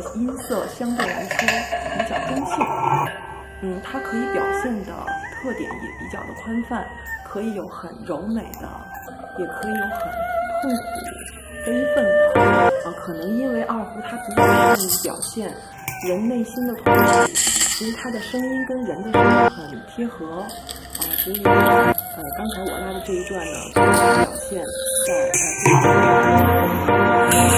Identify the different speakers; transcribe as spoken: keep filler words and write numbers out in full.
Speaker 1: 音色相对来说比较中性，嗯，它可以表现的特点也比较的宽泛，可以有很柔美的，也可以有很痛苦、悲愤的。呃，可能因为二胡它比较善于表现人内心的痛苦，所以它的声音跟人的声音很贴合。啊、呃，所以呃，刚才我拉的这一段呢，可以表现在呃这个。